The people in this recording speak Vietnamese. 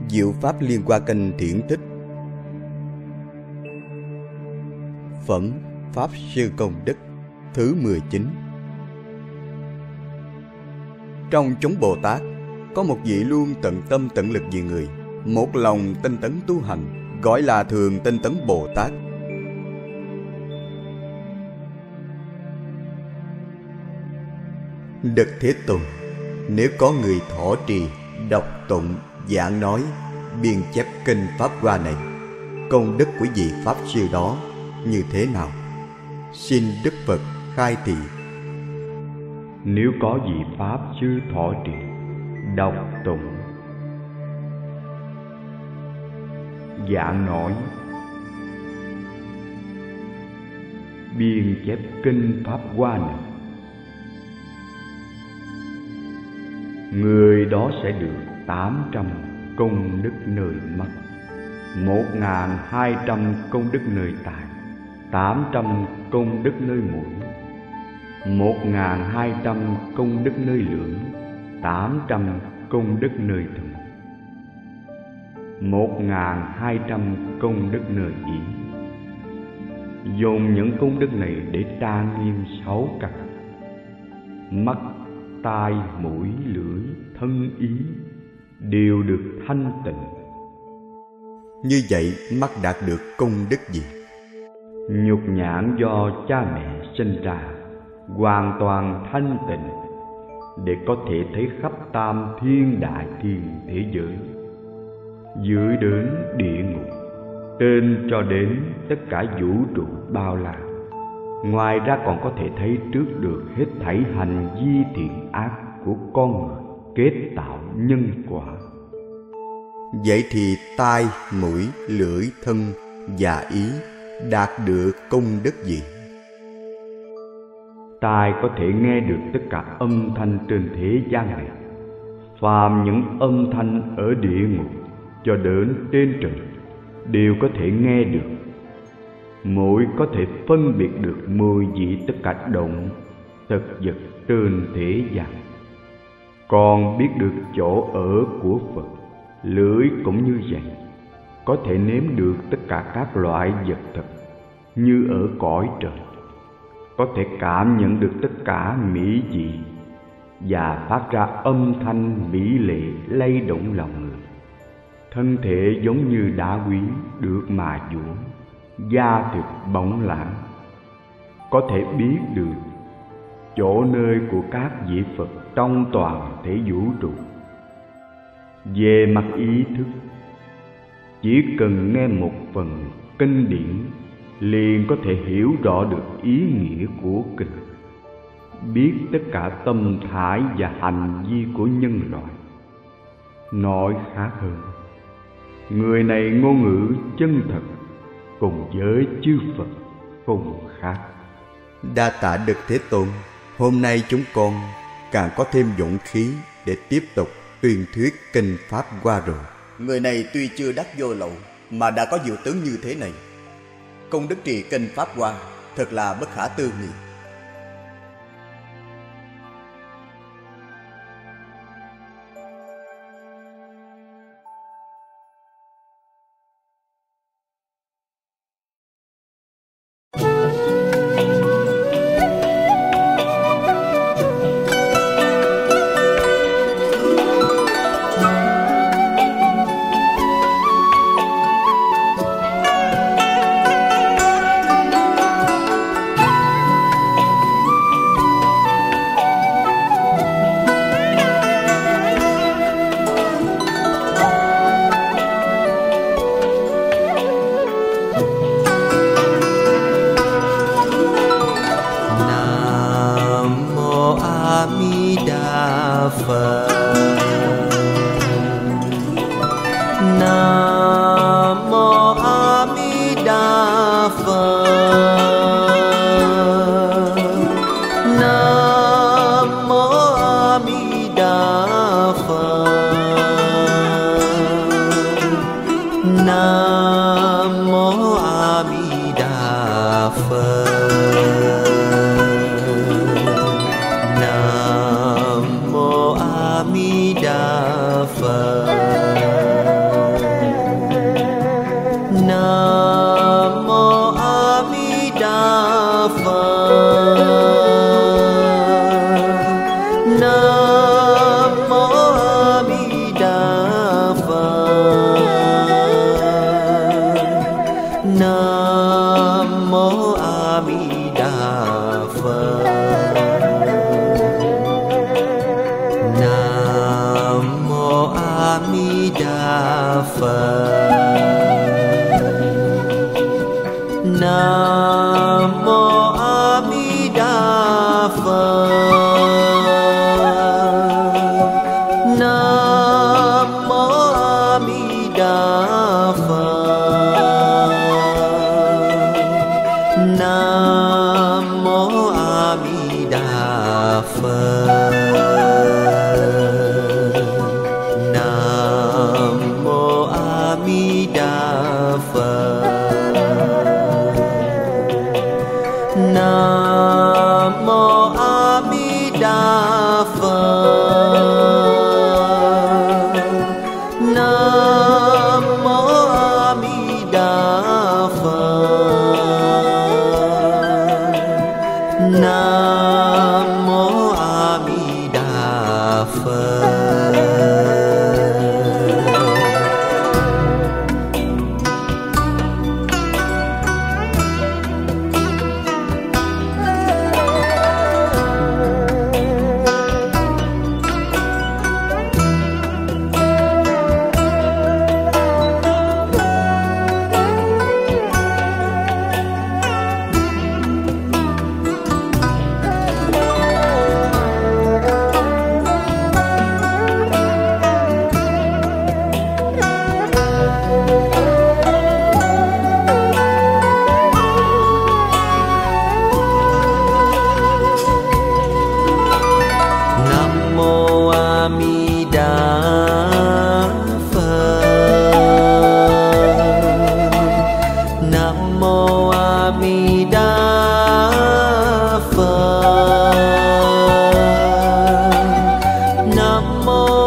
Diệu pháp Liên Hoa Kinh Thiển Thích. Phẩm Pháp Sư Công Đức thứ 19. Trong chúng Bồ Tát, có một vị luôn tận tâm tận lực vì người, một lòng tinh tấn tu hành, gọi là Thường Tinh Tấn Bồ Tát. Đức Thế Tôn, nếu có người thọ trì, đọc tụng, giảng nói, biên chép kinh Pháp Hoa này, công đức của vị Pháp Sư đó như thế nào? Xin Đức Phật khai thị. Nếu có vị Pháp Sư thọ trì, đọc tụng, giảng nói, biên chép kinh Pháp Hoa này, người đó sẽ được 800 công đức nơi mắt, 1.200 công đức nơi tai, 800 công đức nơi mũi, 1.200 công đức nơi lưỡi, 800 công đức nơi thận, 1.200 công đức nơi ý. Dùng những công đức này để trang nghiêm 6 căn: mắt, tai, mũi, lưỡi, thân, ý đều được thanh tịnh. Như vậy mắt đạt được công đức gì? Nhục nhãn do cha mẹ sinh ra hoàn toàn thanh tịnh, để có thể thấy khắp tam thiên đại thiên thế giới, dưới đến địa ngục, trên cho đến tất cả vũ trụ bao la. Ngoài ra còn có thể thấy trước được hết thảy hành vi thiện ác của con người, kết tạo nhân quả. Vậy thì tai, mũi, lưỡi, thân và ý đạt được công đức gì? Tai có thể nghe được tất cả âm thanh trên thế gian này, phàm những âm thanh ở địa ngục cho đến trên trời đều có thể nghe được. Mũi có thể phân biệt được 10 vị tất cả động, thực vật trên thế gian, còn biết được chỗ ở của Phật. Lưỡi cũng như vậy, có thể nếm được tất cả các loại vật thực như ở cõi trời, có thể cảm nhận được tất cả mỹ vị và phát ra âm thanh mỹ lệ lay động lòng người. Thân thể giống như đá quý được mài dũa, da thịt bóng lãng, có thể biết được chỗ nơi của các vị Phật trong toàn thể vũ trụ. Về mặt ý thức, chỉ cần nghe một phần kinh điển liền có thể hiểu rõ được ý nghĩa của kinh, biết tất cả tâm thái và hành vi của nhân loại. Nói khác hơn, người này ngôn ngữ chân thật cùng với chư Phật cùng khác. Đa tạ Đức Thế Tôn, hôm nay chúng con càng có thêm dũng khí để tiếp tục tuyên thuyết kinh Pháp Hoa rồi. Người này tuy chưa đắc vô lậu mà đã có diệu tướng như thế này, công đức trì kinh Pháp Hoa thật là bất khả tư nghị. Nam Mô A Di Đà Phật. Nam Mô A Di Đà Nam Mô